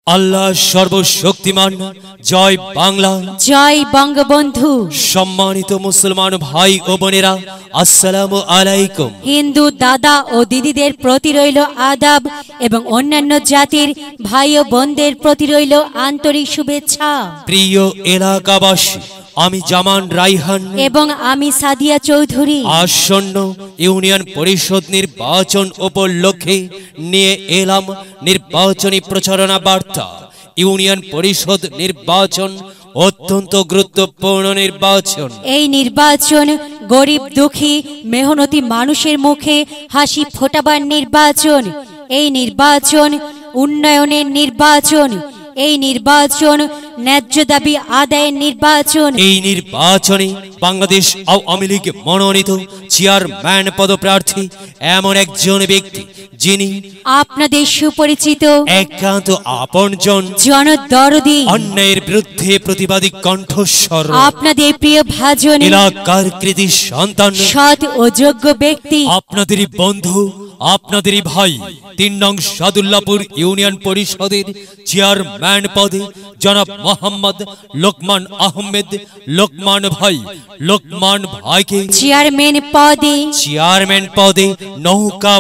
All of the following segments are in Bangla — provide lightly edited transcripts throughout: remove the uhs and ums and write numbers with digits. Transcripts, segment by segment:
আল্লাহ সর্বশক্তিমান। জয় বাংলা, জয় বঙ্গবন্ধু। সম্মানিত মুসলমান ভাই ও বোনেরা, আসসালামু আলাইকুম। হিন্দু দাদা ও দিদিদের প্রতি রইল আদাব এবং অন্যান্য জাতির ভাই ও বোনদের প্রতি রইল আন্তরিক শুভেচ্ছা। প্রিয় এলাকাবাসী, আমি জামান রাইহান এবং আমি সাদিয়া চৌধুরী আসন্ন ইউনিয়ন পরিষদ নির্বাচন উপলক্ষে নিয়ে এলাম নির্বাচনী প্রচারণা বার্তা। ইউনিয়ন পরিষদ নির্বাচন অত্যন্ত গুরুত্বপূর্ণ নির্বাচন। এই নির্বাচন গরিব দুঃখী মেহনতি মানুষের মুখে হাসি ফোটাবার নির্বাচন। এই নির্বাচন উন্নয়নের নির্বাচন। এই নির্বাচন ন্যায্য দাবি আদায়ের নির্বাচন। এই নির্বাচনে বাংলাদেশ আওয়ামী লীগ মনোনীত চেয়ারম্যান পদপ্রার্থী এমন একজন ব্যক্তি যিনি আপনাদের সুপরিচিত, একান্ত আপনজন, জনদরদী, অন্যায়ের বিরুদ্ধে প্রতিবাদী কণ্ঠস্বর, আপনাদের প্রিয় ভাজন, এলাকার কৃতি সন্তান, সৎ ও যোগ্য ব্যক্তি, আপনাদেরই বন্ধু, আপনাদেরই ভাই, ৩ নং সাদুল্লাপুর ইউনিয়ন পরিষদের চেয়ারম্যান পদে জনাব মোহাম্মদ লোকমান আহমেদ লোকমান ভাই। লোকমান ভাইকে চেয়ারম্যান পদে নৌকা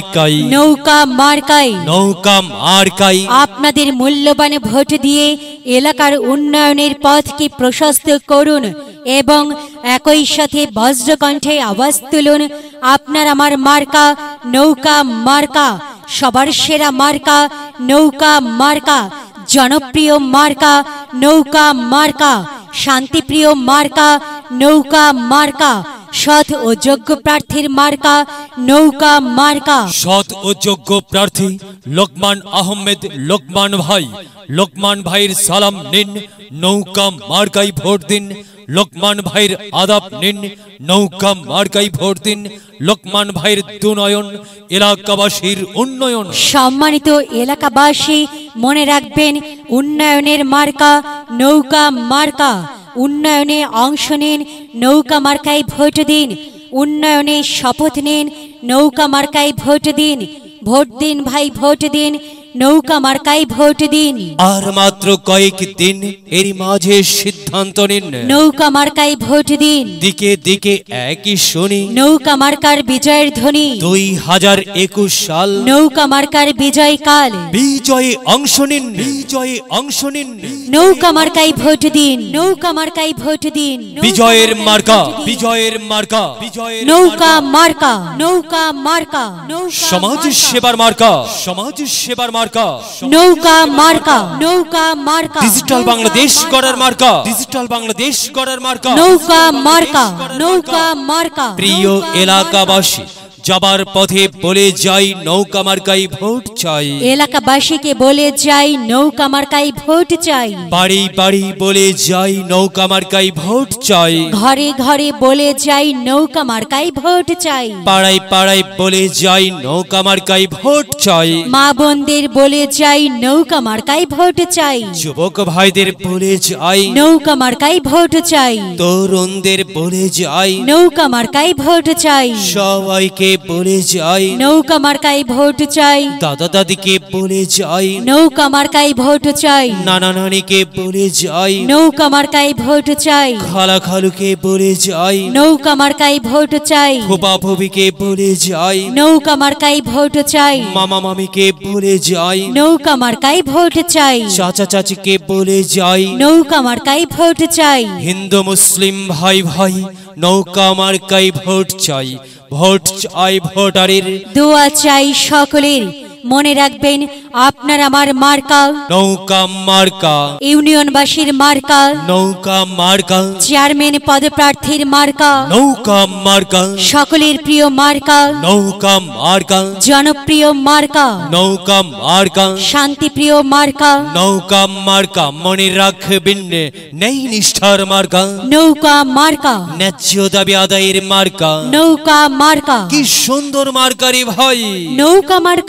মার্কাই আপনাদের মূল্যবান ভোট দিয়ে এলাকার উন্নয়নের পথকে প্রশস্ত করুন এবং একই সাথে বজ্রকণ্ঠে আওয়াজ তুলুন, আপনার আমার মার্কা নৌকা মার্কা, সবার সেরা মার্কা নৌকা মার্কা, জনপ্রিয় মার্কা নৌকা মার্কা, শান্তিপ্রিয় মার্কা নৌকা মার্কা, সৎ ও যোগ্য প্রার্থীর মার্কা নৌকা মার্কা। সৎ ও যোগ্য প্রার্থী লোকমান আহমেদ লোকমান ভাই। লোকমান ভাইয়ের সালাম নিন, নৌকা মার্কাই ভোট দিন। লোকমান ভাইয়ের আদাব নিন, নৌকা মার্কাই ভোট দিন। লোকমান ভাইয়ের দুনয়ন, এলাকাবাসীর উন্নয়ন। সম্মানিত এলাকাবাসী, মনে রাখবেন উন্নয়নের মার্কা নৌকা মার্কা। উন্নয়নে অংশ নিন, নৌকা মার্কায় ভোট দিন। উন্নয়নে শপথ নিন, নৌকা মার্কায় ভোট দিন। ভোট দিন ভাই, ভোট দিন, নৌকা মার্কায় ভোট দিন। আর মাত্র কয়েক দিন, এর মাঝে সিদ্ধান্ত নিন, নৌকা মার্কায় ভোট দিন। দিকে দিকে একই শুনি, নৌকা মার্কার বিজয়ের ধ্বনি। 2021 সাল নৌকা মার্কার বিজয় কাল। বিজয়ে অংশ নিন, বিজয়ে অংশ নিন। নৌকা মার্কায় ভোট দিন, নৌকা মার্কায় ভোট দিন। বিজয়ের মার্কা, বিজয়ের মার্কা, বিজয়ের নৌকা মার্কা, নৌকা মার্কা, সমাজ সেবার মার্কা, সমাজ সেবার মার্কা, নৌকা মার্কা, নৌকা মার্কা, ডিজিটাল বাংলাদেশ গড়ার মার্কা, ডিজিটাল বাংলাদেশ গড়ার মার্কা, নৌকা মার্কা, নৌকা মার্কা। প্রিয় এলাকাবাসী, যাবার পথে বলে যাই নৌকা মার্কাই ভোট চাই। এলাকাবাসীকে বলে যাই নৌকা মার্কাই ভোট চাই। বাড়ি বাড়ি বলে যাই নৌকা মার্কাই ভোট চাই। ঘরে ঘরে বলে যাই নৌকা মার্কাই ভোট চাই। পাড়ায় পাড়ায় বলে যাই নৌকা মার্কাই ভোট চাই। মা বোনদের বলে যাই নৌকা মার্কাই ভোট চাই। যুবক ভাইদের বলে যাই নৌকা মার্কাই ভোট চাই। তরুণদের বলে যাই নৌকা মার্কাই ভোট চাই। সবাইকে বলে যাই নৌকা মার্কাই ভোট চাই। দাদা দাদিকে বলে যাই নৌকা মার্কাই ভোট চাই। নানা নানিকে বলে যাই নৌকা মার্কাই ভোট চাই। খালা খালুকে বলে যাই নৌকা মার্কাই ভোট চাই। ফুপা ফুপিকে বলে যাই নৌকা মার্কাই ভোট চাই। মামা মামিকে বলে যাই নৌকা মার্কাই ভোট চাই। চাচা চাচিকে বলে যাই নৌকা মার্কাই ভোট চাই। হিন্দু মুসলিম ভাই ভাই, নৌকা মার্কাই ভোট চাই। ভোট চাই ভোটারের, দোয়া চাই সকলের। মনে রাখবেন আপনার আমার মার্কা নৌকা মার্কা, ইউনিয়নবাসীর মার্কা নৌকা মার্কা, চেয়ারম্যান পদপ্রার্থীর মার্কা নৌকা মার্কা, সকলের প্রিয় মার্কা নৌকা মার্কা, জনপ্রিয় মার্কা নৌকা মার্কা, শান্তিপ্রিয় মার্কা নৌকা মার্কা। মনে রাখবেন নেই নিষ্ঠার মার্কা, নৌকা মার্কা, ন্যায্য দাবি আদায়ের মার্কা। নৌকা মার্কা, কি সুন্দর মার্কা রে ভাই, নৌকা মার্কা,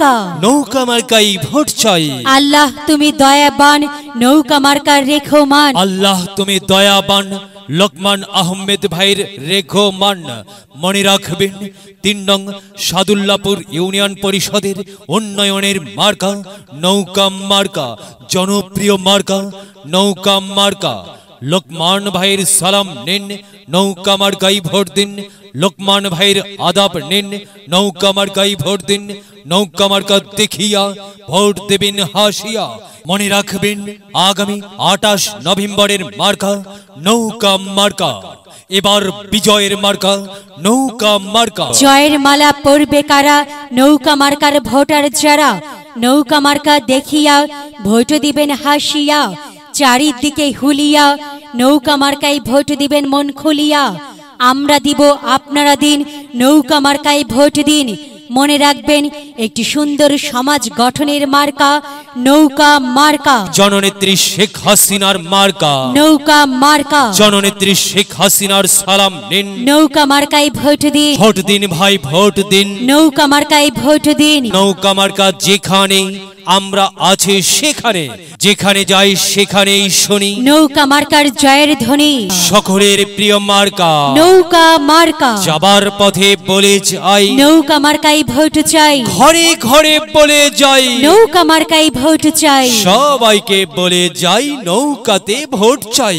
নৌকা মার্কাই ভোট চাই। আল্লাহ তুমি দয়াবান, নৌকা মার্কার রেখমান। আল্লাহ তুমি দয়াবান, লোকমান আহমেদ ভাইয়ের রেখমান। মনে রাখবেন ৩ নং সাদুল্লাপুর ইউনিয়ন পরিষদের উন্নয়নের মার্কা নৌকা মার্কা, জনপ্রিয় মার্কা নৌকা মার্কা। লোকমান ভাইয়ের সালাম নিন, নৌকা মার্কাই ভোট দিন। লোকমান ভাইয়ের আদাব নিন, নৌকা মার্কাই ভোট দিন। নৌকা মার্কা দেখিয়া ভোট দেবেন হাসিয়া। মনে রাখবেন আগামী ২৮ নভেম্বরের মার্কা নৌকা মার্কা। এবার বিজয়ের মার্কা নৌকা মার্কা। জয়ের মালা পরবে কারা? নৌকা মার্কার ভোটার যারা। নৌকা মার্কা দেখিয়া ভোট দিবেন হাসিয়া। চারিদিকে হুলিয়া, নৌকা মার্কায় ভোট দিবেন মন খুলিয়া। আমরা দিব আপনারা দিন, নৌকা মার্কায় ভোট দিন। মনে রাখবেন একটি সুন্দর সমাজ গঠনের মার্কা নৌকা মার্কা। জননেত্রী শেখ হাসিনার মার্কা নৌকা মার্কা। জননেত্রী শেখ হাসিনার সালাম নিন, নৌকা মার্কায় ভোট দিন। ভোট দিন ভাই ভোট দিন। নৌকা মার্কায় ভোট দিন। নৌকা মার্কা যেখানে আমরা আছি সেখানে, যেখানে যাই সেখানেই শুনি নৌকা মার্কার জয়ের ধ্বনি। সকলের প্রিয় মার্কা নৌকা মার্কা। যাবার পথে বলে যাই নৌকা মার্কায় ভোট চাই। ঘরে ঘরে বলে যাই নৌকা মার্কায় ভোট চাই। সবাইকে বলে যাই নৌকাতে ভোট চাই।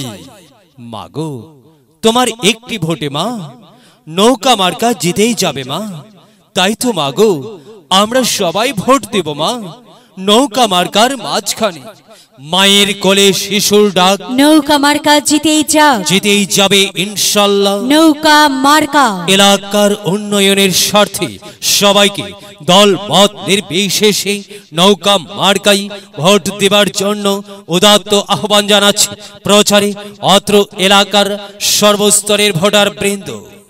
মাগো তোমার একটি ভোটে মা নৌকা মার্কা জিতেই যাবে মা। তাই তো মাগো আমরা সবাই ভোট দেব মা নৌকা মার্কার মাঝখানে। মায়ের কোলে শিশুর ডাক নৌকা মার্কা জিতেই যাক, জিতেই যাবে ইনশাল্লাহ। নৌকা মার্কা। এলাকার উন্নয়নের স্বার্থে সবাইকে দল মত নির্বিশেষে নৌকা মার্কাই ভোট দেবার জন্য উদাত্ত আহ্বান জানাচ্ছে প্রচারে অত্র এলাকার সর্বস্তরের ভোটার বৃন্দ।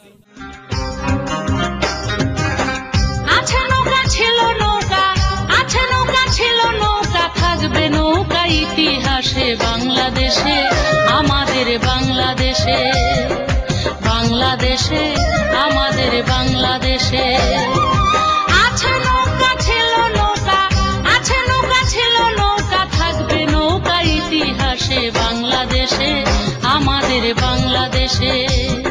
ইতিহাসে বাংলাদেশে, আমাদের বাংলাদেশে, বাংলাদেশে আমাদের বাংলাদেশে। আছে নৌকা ছিল নৌকা, আছে নৌকা ছিল নৌকা, থাকবে নৌকা ইতিহাসে বাংলাদেশে, আমাদের বাংলাদেশে।